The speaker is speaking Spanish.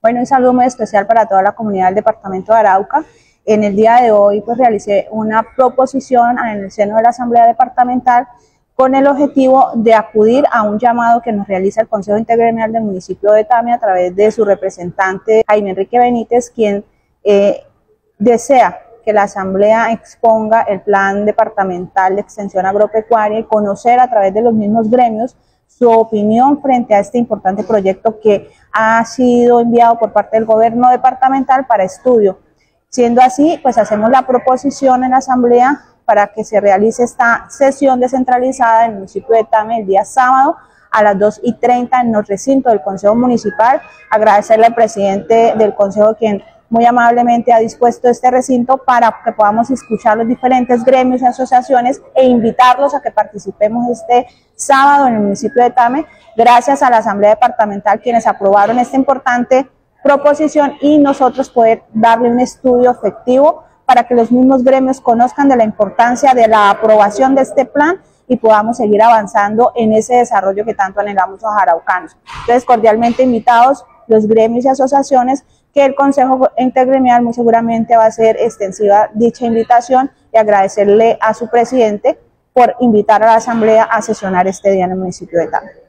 Bueno, un saludo muy especial para toda la comunidad del departamento de Arauca. En el día de hoy pues realicé una proposición en el seno de la Asamblea Departamental con el objetivo de acudir a un llamado que nos realiza el Consejo Intergremial del municipio de Tame a través de su representante Jaime Enrique Benítez, quien desea que la Asamblea exponga el plan departamental de extensión agropecuaria y conocer a través de los mismos gremios su opinión frente a este importante proyecto que ha sido enviado por parte del gobierno departamental para estudio. Siendo así, pues hacemos la proposición en la Asamblea para que se realice esta sesión descentralizada en el municipio de Tame el día sábado a las 2:30 en el recinto del Consejo Municipal. Agradecerle al presidente del Consejo, quien muy amablemente ha dispuesto este recinto para que podamos escuchar los diferentes gremios y asociaciones e invitarlos a que participemos este sábado en el municipio de Tame, gracias a la Asamblea Departamental, quienes aprobaron esta importante proposición, y nosotros poder darle un estudio efectivo para que los mismos gremios conozcan de la importancia de la aprobación de este plan y podamos seguir avanzando en ese desarrollo que tanto anhelamos los araucanos. Entonces, cordialmente invitados los gremios y asociaciones, que el Consejo Intergremial muy seguramente va a hacer extensiva dicha invitación, y agradecerle a su presidente por invitar a la Asamblea a sesionar este día en el municipio de Tame.